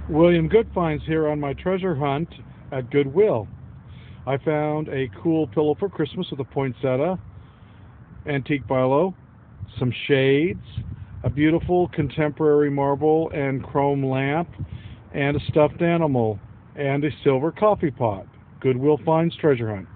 William Goodfine's here on my treasure hunt at Goodwill. I found a cool pillow for Christmas with a poinsettia, antique billow, some shades, a beautiful contemporary marble and chrome lamp, and a stuffed animal, and a silver coffee pot. Goodwill Finds Treasure Hunt.